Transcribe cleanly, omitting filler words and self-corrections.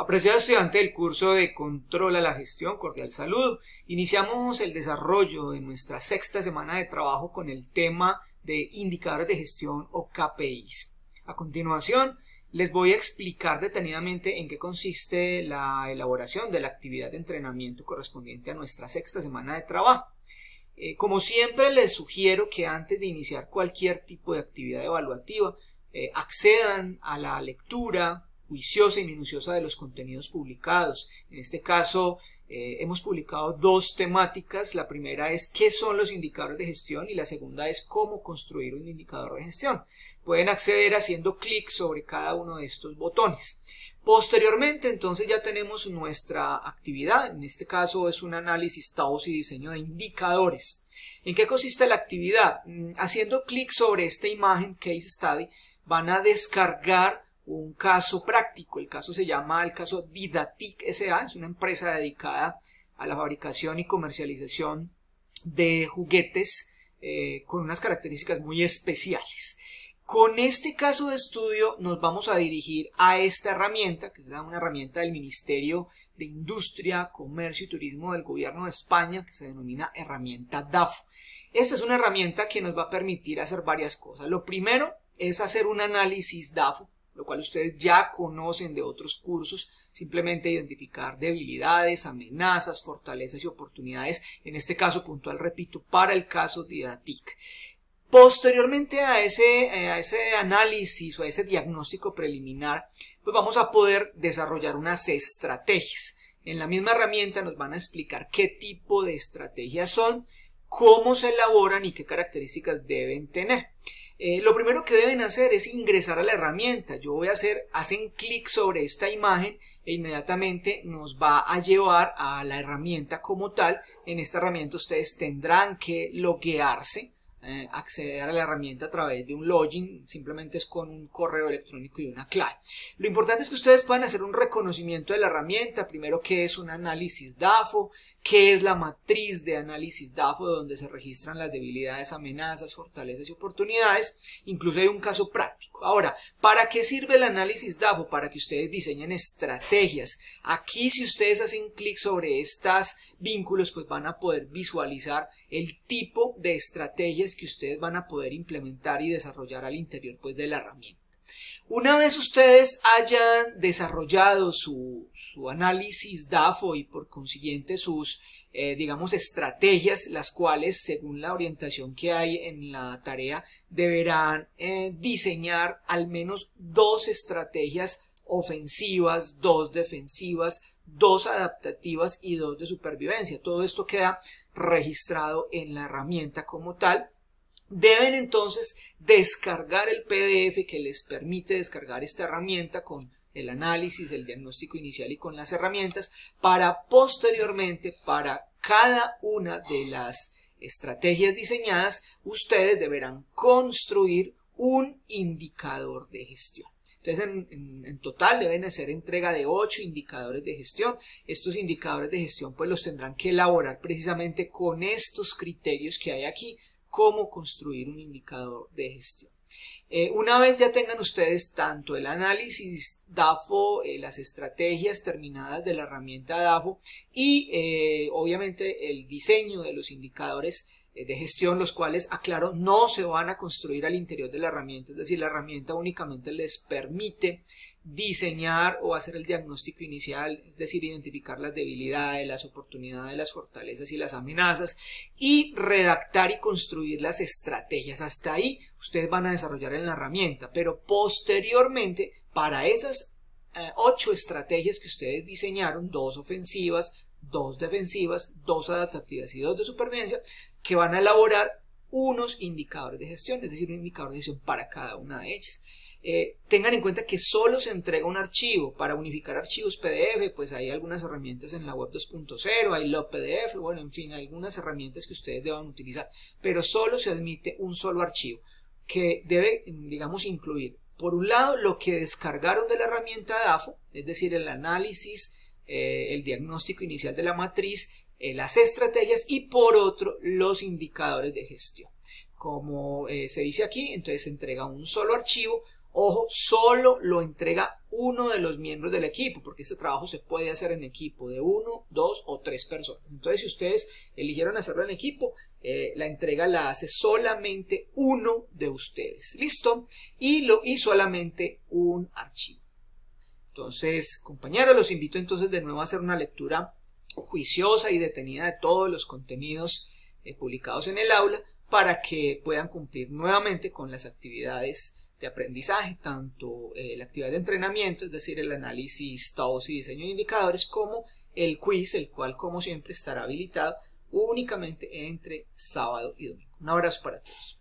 Apreciado estudiante del curso de Control a la Gestión, cordial saludo. Iniciamos el desarrollo de nuestra sexta semana de trabajo con el tema de indicadores de gestión o KPIs. A continuación, les voy a explicar detenidamente en qué consiste la elaboración de la actividad de entrenamiento correspondiente a nuestra sexta semana de trabajo. Como siempre, les sugiero que antes de iniciar cualquier tipo de actividad evaluativa, accedan a la lectura juiciosa y minuciosa de los contenidos publicados. En este caso, hemos publicado dos temáticas. La primera es qué son los indicadores de gestión y la segunda es cómo construir un indicador de gestión. Pueden acceder haciendo clic sobre cada uno de estos botones. Posteriormente, entonces, ya tenemos nuestra actividad. En este caso es un análisis TAOS y diseño de indicadores. ¿En qué consiste la actividad? Haciendo clic sobre esta imagen Case Study, van a descargar un caso práctico. El caso se llama el caso Didatic S.A. Es una empresa dedicada a la fabricación y comercialización de juguetes con unas características muy especiales. Con este caso de estudio nos vamos a dirigir a esta herramienta, que es una herramienta del Ministerio de Industria, Comercio y Turismo del Gobierno de España, que se denomina herramienta DAFO. Esta es una herramienta que nos va a permitir hacer varias cosas. Lo primero es hacer un análisis DAFO, lo cual ustedes ya conocen de otros cursos, simplemente identificar debilidades, amenazas, fortalezas y oportunidades, en este caso puntual, repito, para el caso Didatic. Posteriormente a ese análisis o a ese diagnóstico preliminar, pues vamos a poder desarrollar unas estrategias. En la misma herramienta nos van a explicar qué tipo de estrategias son, cómo se elaboran y qué características deben tener. Lo primero que deben hacer es ingresar a la herramienta. Hacen clic sobre esta imagen e inmediatamente nos va a llevar a la herramienta como tal. En esta herramienta ustedes tendrán que loguearse, acceder a la herramienta a través de un login, simplemente es con un correo electrónico y una clave. Lo importante es que ustedes puedan hacer un reconocimiento de la herramienta, primero qué es un análisis DAFO, qué es la matriz de análisis DAFO donde se registran las debilidades, amenazas, fortalezas y oportunidades, incluso hay un caso práctico. Ahora, ¿para qué sirve el análisis DAFO? Para que ustedes diseñen estrategias. Aquí, si ustedes hacen clic sobre estos vínculos, pues van a poder visualizar el tipo de estrategias que ustedes van a poder implementar y desarrollar al interior pues de la herramienta. Una vez ustedes hayan desarrollado su análisis DAFO y por consiguiente sus digamos estrategias, las cuales según la orientación que hay en la tarea deberán diseñar al menos dos estrategias ofensivas, dos defensivas, dos adaptativas y dos de supervivencia. Todo esto queda registrado en la herramienta como tal. Deben entonces descargar el PDF que les permite descargar esta herramienta con el análisis, el diagnóstico inicial y con las herramientas para posteriormente, para cada una de las estrategias diseñadas, ustedes deberán construir un indicador de gestión. Entonces, en total deben hacer entrega de 8 indicadores de gestión. Estos indicadores de gestión pues los tendrán que elaborar precisamente con estos criterios que hay aquí, cómo construir un indicador de gestión. Una vez ya tengan ustedes tanto el análisis DAFO, las estrategias terminadas de la herramienta DAFO y obviamente el diseño de los indicadores de gestión, los cuales, aclaro, no se van a construir al interior de la herramienta, es decir, la herramienta únicamente les permite diseñar o hacer el diagnóstico inicial, es decir, identificar las debilidades, las oportunidades, las fortalezas y las amenazas y redactar y construir las estrategias. Hasta ahí ustedes van a desarrollar en la herramienta, pero posteriormente para esas 8 estrategias que ustedes diseñaron, 2 ofensivas, 2 defensivas, 2 adaptativas y 2 de supervivencia, que van a elaborar unos indicadores de gestión, es decir, un indicador de gestión para cada una de ellas. Tengan en cuenta que solo se entrega un archivo. Para unificar archivos PDF, pues hay algunas herramientas en la web 2.0, hay LogPDF, bueno, en fin, algunas herramientas que ustedes deban utilizar, pero solo se admite un solo archivo que debe, digamos, incluir, por un lado, lo que descargaron de la herramienta DAFO, es decir, el análisis, el diagnóstico inicial de la matriz, las estrategias y por otro los indicadores de gestión. Como se dice aquí, entonces se entrega un solo archivo. Ojo, solo lo entrega uno de los miembros del equipo, porque este trabajo se puede hacer en equipo de 1, 2 o 3 personas. Entonces, si ustedes eligieron hacerlo en equipo, la entrega la hace solamente uno de ustedes. ¿Listo? Y solamente un archivo. Entonces, compañeros, los invito entonces de nuevo a hacer una lectura juiciosa y detenida de todos los contenidos publicados en el aula para que puedan cumplir nuevamente con las actividades de aprendizaje, tanto la actividad de entrenamiento, es decir, el análisis, TOWS y diseño de indicadores, como el quiz, el cual como siempre estará habilitado únicamente entre sábado y domingo. Un abrazo para todos.